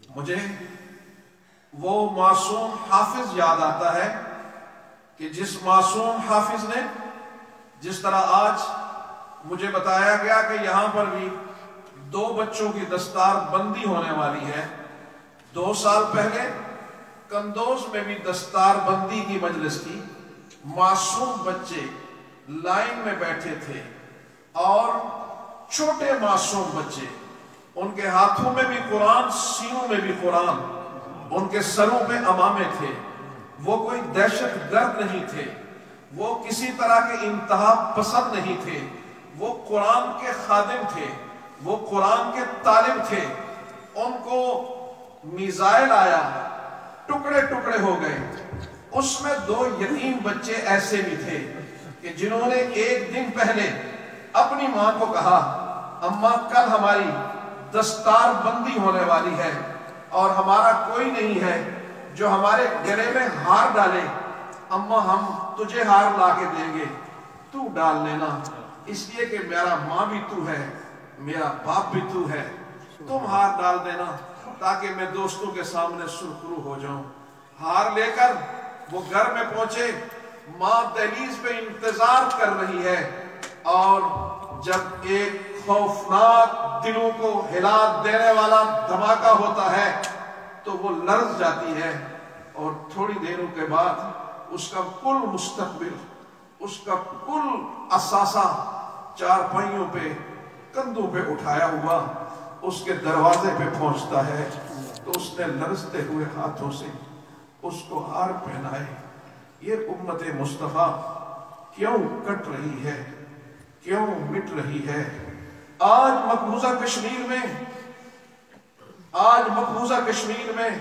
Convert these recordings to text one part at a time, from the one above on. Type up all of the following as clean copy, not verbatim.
مجھے وہ معصوم حافظ یاد آتا ہے کہ جس معصوم حافظ نے جس طرح آج مجھے بتایا گیا کہ یہاں پر بھی 2 بچوں کی دستار بندی ہونے والی ہے، 2 سال پہلے کندوز میں بھی دستار بندی کی مجلس تھی، معصوم بچے لائن میں بیٹھے تھے اور چھوٹے معصوم بچے، ان کے ہاتھوں میں بھی قرآن، سینوں میں بھی قرآن، ان کے سروں پہ عمامے تھے، وہ کوئی دہشت گرد نہیں تھے، وہ کسی طرح کے انتہا پسند نہیں تھے، وہ قرآن کے خادم تھے، وہ قرآن کے طالب تھے۔ ان کو میزائل آیا، ٹکڑے ٹکڑے ہو گئے۔ اس میں 2 یتیم بچے ایسے بھی تھے کہ جنہوں نے 1 دن پہلے اپنی ماں کو کہا، اماں کل ہماری دستار بندی ہونے والی ہے اور ہمارا کوئی نہیں ہے جو ہمارے گلے میں ہار ڈالے، اماں ہم تجھے ہار لا کے دیں گے، تو ڈال لینا، اس لیے کہ میرا ماں بھی تو ہے، میرا باپ بھی تو ہے، تم ہار ڈال دینا تاکہ میں دوستوں کے سامنے سرخرو ہو جاؤں۔ ہار لے کر وہ گھر میں پہنچے، ماں دہلیز پہ انتظار کر رہی ہے، اور جب ایک خوفناک دلوں کو ہلا دینے والا دھماکہ ہوتا ہے تو وہ لرز جاتی ہے، اور تھوڑی دنوں کے بعد اس کا کل مستقبل، اس کا کل اثاثہ 4 پہیوں پہ، کندھوں پہ اٹھایا ہوا اس کے دروازے پہ پہنچتا ہے، تو اس نے لرزتے ہوئے ہاتھوں سے اس کو ہار پہنائے۔ یہ امت مصطفیٰ کیوں کٹ رہی ہے، کیوں مٹ رہی ہے؟ آج مقبوضہ کشمیر میں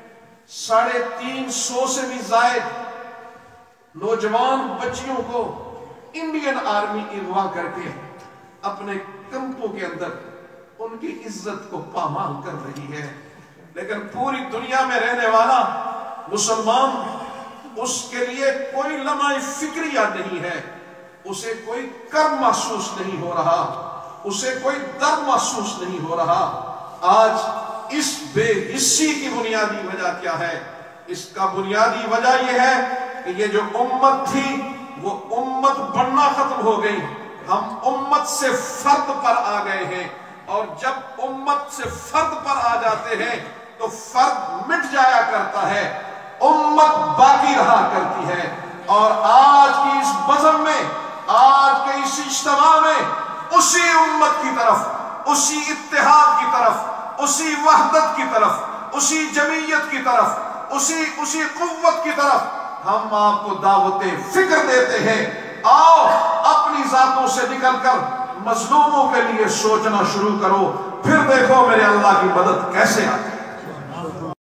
350 سے بھی زائد نوجوان بچیوں کو انڈین آرمی اغوا کر کے اپنے کیمپوں کے اندر ان کی عزت کو پامال کر رہی ہے، لیکن پوری دنیا میں رہنے والا مسلمان، اس کے لیے کوئی لمحہ فکریہ نہیں ہے، اسے کوئی کرب محسوس نہیں ہو رہا، اسے کوئی درد محسوس نہیں ہو رہا۔ آج اس بے حسی کی بنیادی وجہ کیا ہے؟ اس کا بنیادی وجہ یہ ہے کہ یہ جو امت تھی وہ امت بننا ختم ہو گئی، ہم امت سے فرد پر آ گئے ہیں، اور جب امت سے فرد پر آ جاتے ہیں تو فرد مٹ جایا کرتا ہے، امت باقی رہا کرتی ہے۔ اور آج کی اس بزم میں، آج کے اس اجتماع میں، اسی امت کی طرف، اسی اتحاد کی طرف، اسی وحدت کی طرف، اسی جمعیت کی طرف، اسی قوت کی طرف ہم آپ کو دعوت فکر دیتے ہیں۔ آؤ اپنی ذاتوں سے نکل کر مظلوموں کے لیے سوچنا شروع کرو، پھر دیکھو میرے اللہ کی مدد کیسے آتی ہے۔